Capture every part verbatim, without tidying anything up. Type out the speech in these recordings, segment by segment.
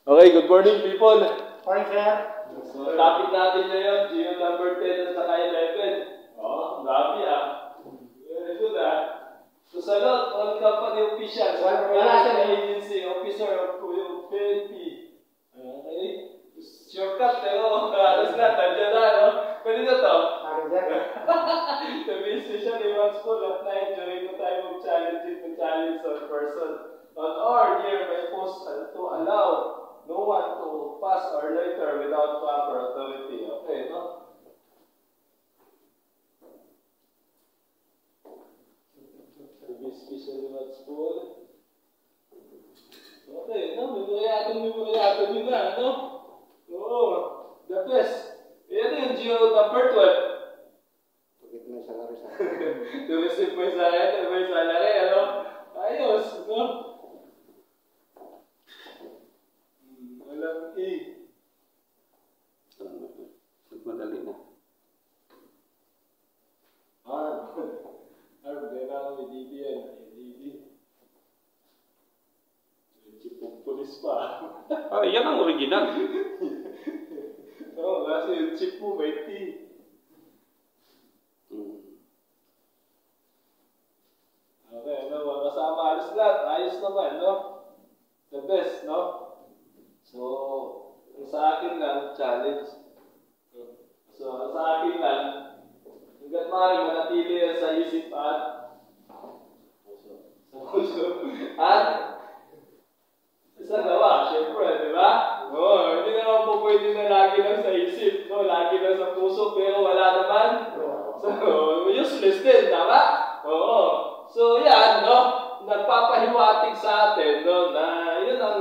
Okay, good morning people. Morning, sir. So, topic natin ngayon, Geo number ten at saka eleven. Oh, grabe ah. Very good ah. So, salot, all company officials, organization agency, officer of P N P. Okay? Shortcut, pero alas na, tandyan na, no? Pwede na to? To be especially watchful at night during the time of challenging to challenge on person on or near my post and to allow no one to pass or loiter without proper authority. Okay, no? To be especially watchful. Okay, no? Memoryaton, memoryaton yun na, no? Oo, the best. Yan yung Geo number twelve. Pagkit mo yung salary sa To receive my salary, my salary, ano? Ayos, no? Hmm, walang E. Madali na. Ah, ano, kailangan may D B yan. D B. Chipong pulis pa. Ah, yan ang original. Oo, kasi yung chip mo may T. Hmm. Okay, ano, kasama alis lahat. Ayos naman, no? The best, no? So, ang sa akin lang, challenge. So, ang sa akin lang, hanggat maaaring manatili yan sa isip at sa puso. At sa gawa, syempre, di ba? Oo, hindi naman po pwede na lagi lang sa isip, no? Lagi lang sa puso, pero wala naman. So, useless din, tama? Oo. So, yan, no? Nagpapahiwatig sa atin, no? Na yun ang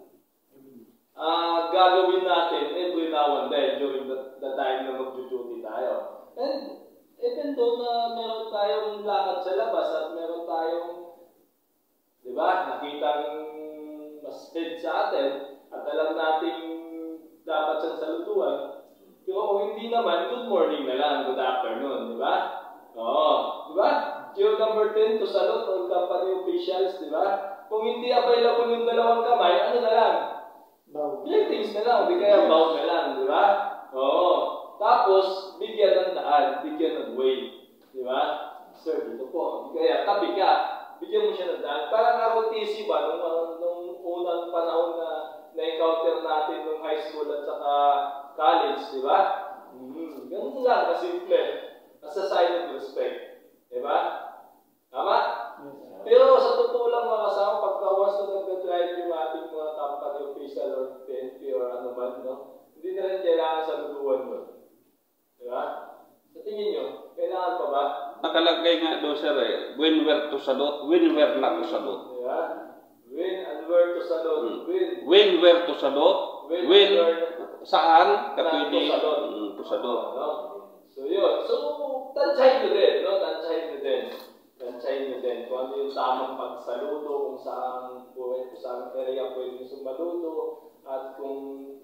uh, gagawin natin every now and then during the, the time na mag-duty tayo. And even though na meron tayong lakad sa labas at meron tayong, di ba, nakitang mas head sa atin at alam nating dapat siyang salutuan, pero kung hindi naman, good morning na lang, good afternoon, di ba? Oo, di ba? Geo number ten, to salute all company officials, di ba? Kung hindi available yung dalawang kamay, ano na lang? bow. Greetings na lang, di kaya bow na lang, di ba? Oo. Tapos, bigyan ng daan, bigyan ng way. Di ba? Sir, dito po. Di kaya, tabi ka. Bigyan mo siya ng daan. Parang R O T C ba, nung, nung unang panahon na na-encounter natin nung high school at saka college, di ba? Mm-hmm. Ganun lang, kasimple. As a sign of respect. Di ba? Tama? Pero sa totoo lang mga kasama, pagka once na nag-drive yung ating mga company official or P N P or ano man, no? Hindi na rin kailangan sa lutuan mo. Di ba? Sa tingin nyo, kailangan pa ba? Nakalagay nga doon, sir, eh, when where to salute, when where not to salute. Di ba? When and where to salute. Hmm. When. When where to salute, When, when, where saan, not kapili, to salute. mm, to salute. No? So yun. So, tansyahin nyo din. No? Tansyahin nyo din. Tansyahin nyo din. Kung ano yung tamang pagsaludo, kung saan, kung saan area pwede nyo sumaludo, at kung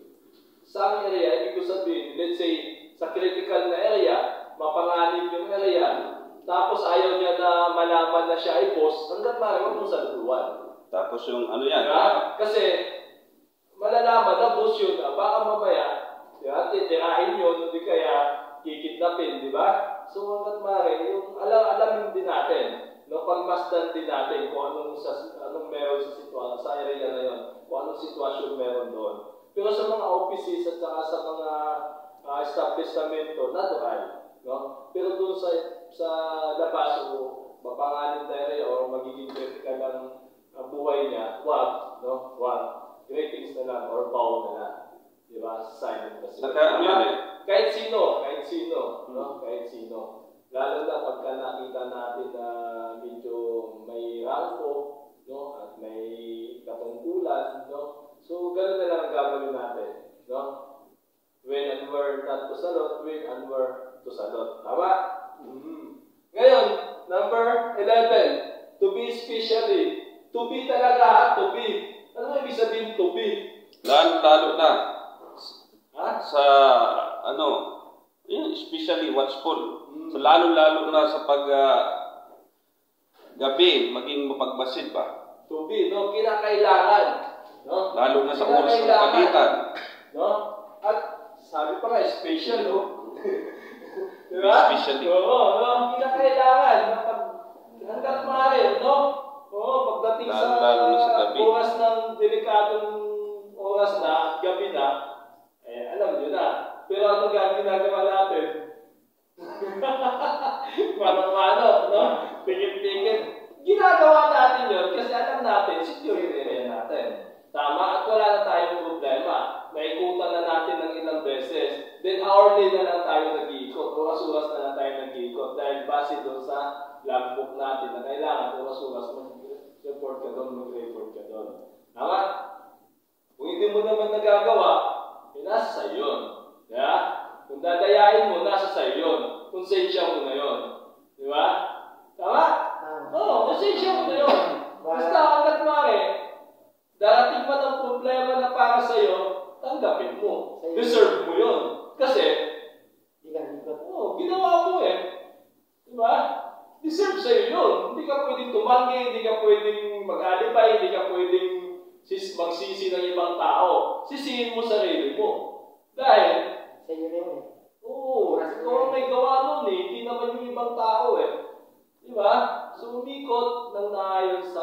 saan area, ibig ko sabihin, let's say, sa critical na area, mapanganib yung area, tapos ayaw niya na malaman na siya ay boss, hanggang maraming mong saluduan. Tapos yung ano yan, Diba? Kasi, malalaman na boss yun, ah, baka mamaya, diba, titirahin yun, hindi kaya kikidnapin, di ba? So, hanggat maaari, yung alam-alamin din natin, no, pagmasdan din natin kung anong, sa, anong meron sa sitwasyon, sa area na yun, kung anong sitwasyon meron doon. Pero sa mga offices at saka sa mga uh, establishmento, natural. No? Pero doon sa, sa labas o mapangalit na area o magiging critical ang uh, buhay niya, wag, no? Wag. Greetings na lang or bow na lang. Di ba? Sign kasi. Saka, yan eh. Kahit sino, kahit sino, no? Kahit sino. Lalo na pagka nakita natin na medyo may rangko, no? At may katungkulan, no? So, gano'n na lang ang gagawin natin, no? When and where not to salute, when and where to salute. Tama? Mm-hmm. Ngayon, number eleven, to be especially. To be talaga, ha? To be. Ano ibig sabihin to be? lalo, lalo na, Ha? sa, ano, yun, especially watchful. Mm. So, lalo-lalo na sa pag, uh, gabi, maging mapagmasid ba? To be, no? Kinakailangan. No? Lalo na sa oras ng kagitan. No? At sabi pa nga, special, no? Diba? Especially. Oo, no? Kinakailangan. Pag, hanggat maaari, no? Oo, pagdating sa, Lalo na sa gabi. oras ng delikadong oras na, gabi na, eh, alam nyo na. Pero ano nga ginagawa natin? Mano-mano, no? Tingin-tingin. Ginagawa natin yun kasi alam natin, secure yung area natin. Tama? At wala na tayong problema. Naikutan na natin ng ilang beses. Then hourly na lang tayo nag-iikot. Oras-oras na lang tayo nag-iikot. Dahil base doon sa logbook natin na kailangan oras-oras mag-report ka doon, mag-report ka doon. Tama? Kung hindi mo naman nagagawa, eh, nasa sa'yo yun. Yeah? Kung dadayain mo, nasa sa'yo yun. Konsensya mo na yun. Di ba? Tama? Oo, konsensya mo na yun. Basta hanggat maaari, darating man ang problema na para sa'yo, tanggapin mo. Deserve mo yun. Kasi, oh, ginawa mo eh. Di ba? Deserve sa'yo yun. Hindi ka pwedeng tumanggi, hindi ka pwedeng mag-alibay, hindi ka pwedeng sis magsisi ng ibang tao. Sisihin mo sarili mo. Dahil, Sa'yo rin eh. oo, ikaw ang may gawa nun eh. Hindi naman yung ibang tao eh. Di ba? So, umikot ng naayon sa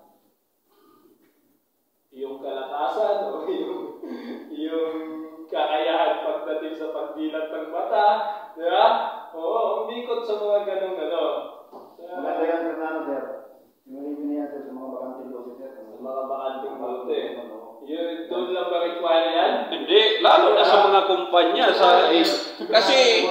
iyong kalakasan o yung, yung kakayahan pagdating sa pagdilat ng mata. Di ba? Oo, umikot sa mga ganong ano. Maganda yan sa ano, sir. Yung ibigay niya sa mga bakanting lote, sir. Sa mga bakanting lote. Yun, doon lang ba require yan? Hindi, lalo na sa mga kumpanya. Sa, eh, kasi,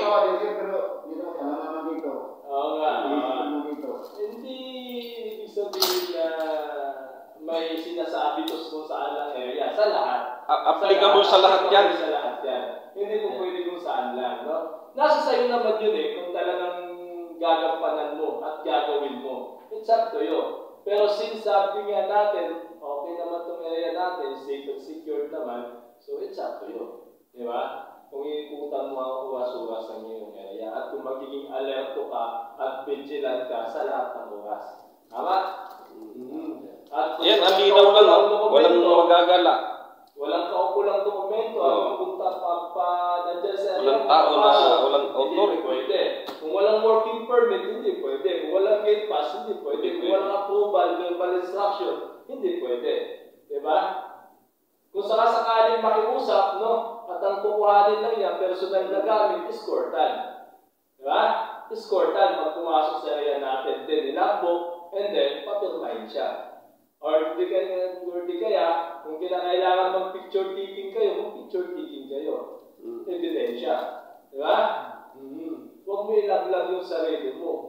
Oo nga. Uh, hindi ibig sabihin na may sinasabi to kung saan lang area. Sa lahat. applicable sa lahat yan. Sa lahat yan. Hindi po pwede kung saan lang. No? Nasa sayo naman yun eh, kung talagang gagampanan mo at gagawin mo. It's up to you. Pero since sabi nga natin, okay naman itong area natin, safe and secure naman, so it's up to you. Di ba? Kung iikutan mo ang oras-oras ang iyong area at kung magiging alerto ka at vigilant ka sa lahat ng oras. Tama? Mm-hmm. At yan, ang linaw lang, oh. Walang magagala. Walang kaukulang dokumento at Oh. pupunta pa pa nandiyan sa Walang tao na, walang authority. Hindi pwede. Kung walang working permit, hindi pwede. Kung walang gate pass, hindi pwede. Kung walang approval, verbal instruction, hindi pwede. Diba? Kung sakasakaling makiusap, no, at ang kukuhanin lang niya, personal na gamit, escortan. Diba? Escortan pag pumasok sa area natin, then inakbo, and then papirmahin siya. Or di kaya, or di kaya, kung kinakailangan mag-picture taking kayo, mag-picture taking kayo. Mm. Ebidensya. Diba? Mm-hmm. Huwag mo ilaglag yung sarili mo.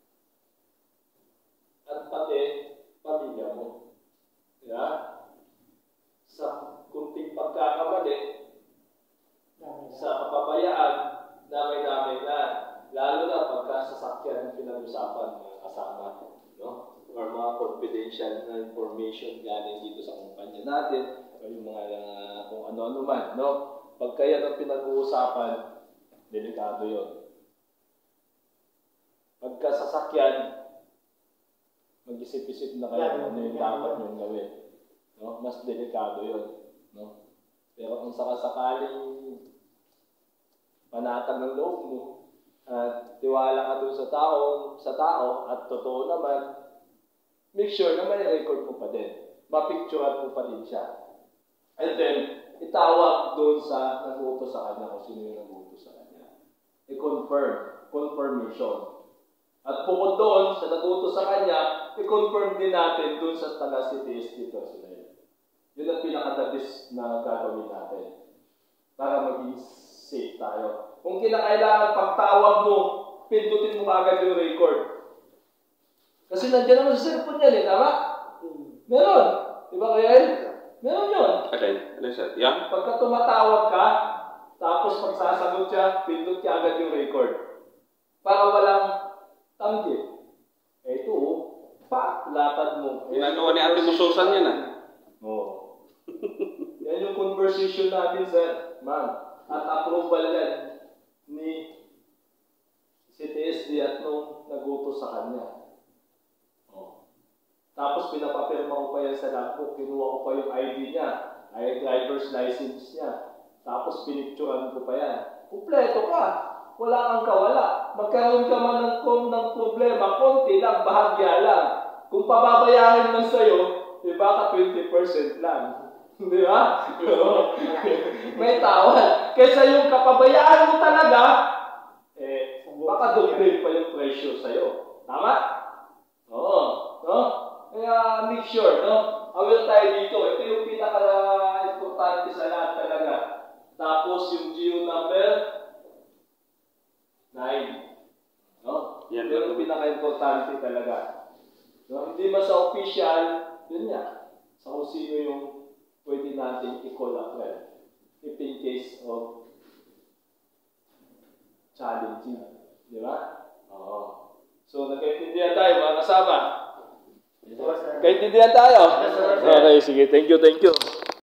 At pati, pamilya mo. Diba? Sa kunting pagkakamali, sa kapabayaan, damay-damay na. Lalo na pagka sasakyan ang pinag-usapan mga kasama. No? Or mga confidential na information galing dito sa kumpanya natin o yung mga uh, kung ano-ano man, no? Pag kaya ng pinag-uusapan, delikado yun. Pagka sasakyan, mag-isip-isip na kayo ano yung dapat nyong gawin. No? Mas delikado yun. No? Pero kung sakasakaling panatag ng loob mo, at tiwala ka doon sa tao, sa tao, at totoo naman, make sure na may record mo pa din. Mapicturean mo pa din siya. And then, itawag doon sa nag-uutos sa kanya kung sino yung nag-uutos sa kanya. I-confirm. Confirmation. At bukod doon, sa nag-uutos sa kanya, i-confirm din natin doon sa taga-C T S D personnel. Yun ang pinaka-dabis na gagawin natin. Para maging safe tayo. Kung kinakailangan pagtawag mo, pindutin mo agad yung record. Kasi nandiyan naman sa cellphone yan eh, tama? Meron. Di ba kaya yun? Meron yun. Alin? Alin sir? Yan? Pagka tumatawag ka, tapos pagsasagot siya, pindot niya agad yung record. Para walang tanggi. Eh ito, pa, lapad mo. Ginagawa ni Ate Mususan yan ah. Oo. Yan yung conversation natin, sir. Ma'am. At approval yan ni C T S D at nung nag-utos sa kanya. Oh. Tapos pinapapirma ko pa yan sa logbook, kinuha ko pa yung I D niya. driver's license niya. Tapos pinicturean ko pa yan. Kumpleto ka. Wala kang kawala. Magkaroon ka man ng, ng problema, konti lang, bahagya lang. Kung pababayaran man sa'yo, eh baka twenty percent lang. Di ba? May tawad. Kaysa yung kapabayaan mo talaga, eh, baka doble pa yung presyo sa'yo. Tama? Oo. No? Kaya make sure, no? Aware tayo dito. Ito yung pinaka-importante sa lahat talaga. Tapos yung G U number, nine. No? Yan. Ito yung pinaka-importante talaga. No? Hindi man sa official, yun nga. Sa kung sino yung pwede natin i-call up well. If in case of challenging. Di ba? Oo. So, nagkaintindihan tayo mga kasama. Kaintindihan tayo? Okay, sige. Thank you, thank you.